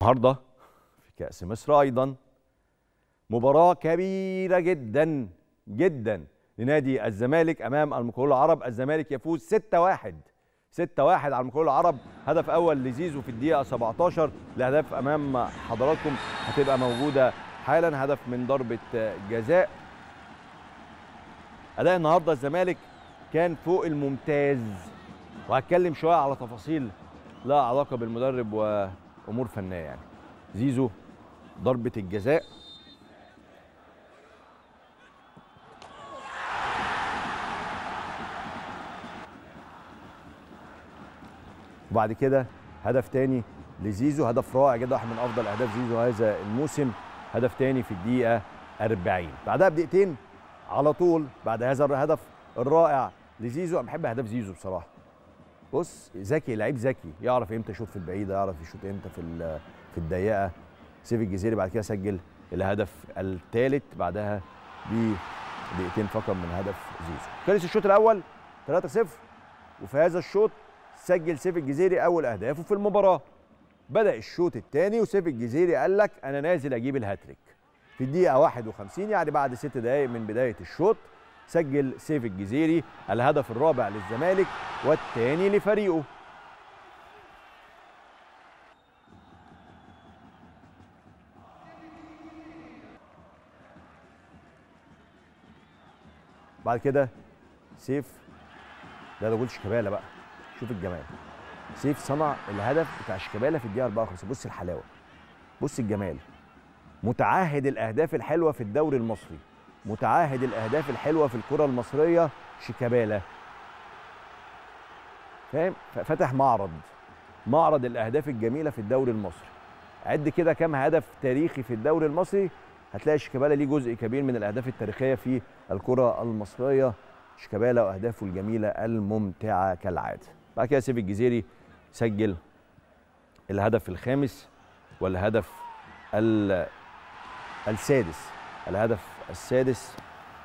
النهارده في كأس مصر أيضا مباراة كبيرة جدا جدا لنادي الزمالك أمام المقاولون العرب. الزمالك يفوز 6-1 على المقاولون العرب. هدف أول لزيزو في الدقيقة 17. الأهداف أمام حضراتكم هتبقى موجودة حالا. هدف من ضربة جزاء. أداء النهارده الزمالك كان فوق الممتاز، وهتكلم شوية على تفاصيل لها علاقة بالمدرب وأمور فنية. يعني زيزو ضربة الجزاء، وبعد كده هدف تاني لزيزو، هدف رائع جدا، واحد من افضل اهداف زيزو هذا الموسم. هدف تاني في الدقيقه 40. بعدها بدقيقتين على طول بعد هذا الهدف الرائع لزيزو. انا بحب اهداف زيزو بصراحه. بص ذكي، لعيب ذكي، يعرف امتى يشوط في البعيده، يعرف يشوط امتى في الضيقه. سيف الجزيري بعد كده سجل الهدف الثالث بعدها بدقيقتين فقط من هدف زيزو. خلص الشوط الاول 3-0، وفي هذا الشوط سجل سيف الجزيري اول اهدافه في المباراه. بدا الشوط الثاني وسيف الجزيري قال لك انا نازل اجيب الهاتريك. في الدقيقه 51 يعني بعد 6 دقائق من بدايه الشوط سجل سيف الجزيري الهدف الرابع للزمالك والثاني لفريقه. بعد كده سيف ده جول شيكابالا بقى. شوف الجمال، سيف صنع الهدف بتاع شيكابالا في الدقيقه 54. بص الحلاوه، بص الجمال. متعهد الاهداف الحلوه في الدوري المصري، متعهد الاهداف الحلوه في الكره المصريه شيكابالا، فاهم؟ فتح معرض الاهداف الجميله في الدوري المصري. عد كده كام هدف تاريخي في الدوري المصري، هتلاقي شيكابالا ليه جزء كبير من الاهداف التاريخيه في الكره المصريه. شيكابالا واهدافه الجميله الممتعه كالعاده. بعد كده سيف الجزيري سجل الهدف الخامس والهدف السادس، الهدف السادس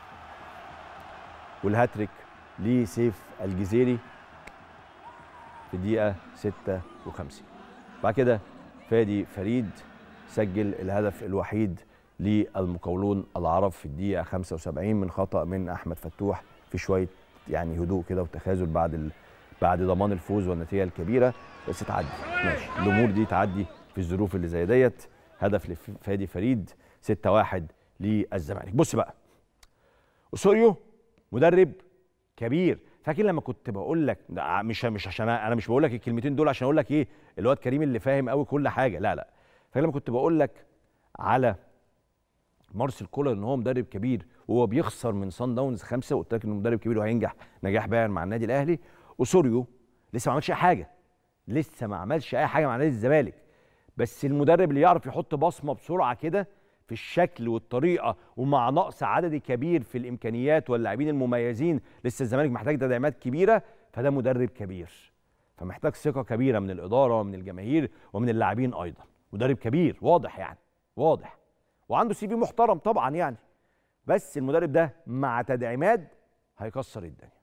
والهاتريك لسيف الجزيري في الدقيقة 56. بعد كده فادي فريد سجل الهدف الوحيد للمقاولون العرب في الدقيقة 75 من خطأ من أحمد فتوح في شوية يعني هدوء كده وتخاذل بعد ضمان الفوز والنتيجة الكبيرة. بس تعدي، ماشي، الأمور دي تعدي في الظروف اللي زي ديت. هدف لفادي فريد 6-1 للزمالك. بص بقى، أوسوريو مدرب كبير. فاكر لما كنت بقول لك مش عشان انا مش بقول لك الكلمتين دول عشان اقول لك ايه الواد كريم اللي فاهم قوي كل حاجه، لا. فاكر لما كنت بقول لك على مارسيل كولر ان هو مدرب كبير وهو بيخسر من صن داونز 5، وقلت لك انه مدرب كبير وهينجح نجاح باهر مع النادي الاهلي. أوسوريو لسه ما عملش اي حاجه، لسه ما عملش اي حاجه مع نادي الزمالك، بس المدرب اللي يعرف يحط بصمه بسرعه كده في الشكل والطريقه، ومع نقص عدد كبير في الامكانيات واللاعبين المميزين، لسه الزمالك محتاج تدعيمات كبيره، فده مدرب كبير، فمحتاج ثقه كبيره من الاداره ومن الجماهير ومن اللاعبين ايضا. مدرب كبير واضح، يعني واضح، وعنده CV محترم طبعا يعني، بس المدرب ده مع تدعيمات هيكسر الدنيا.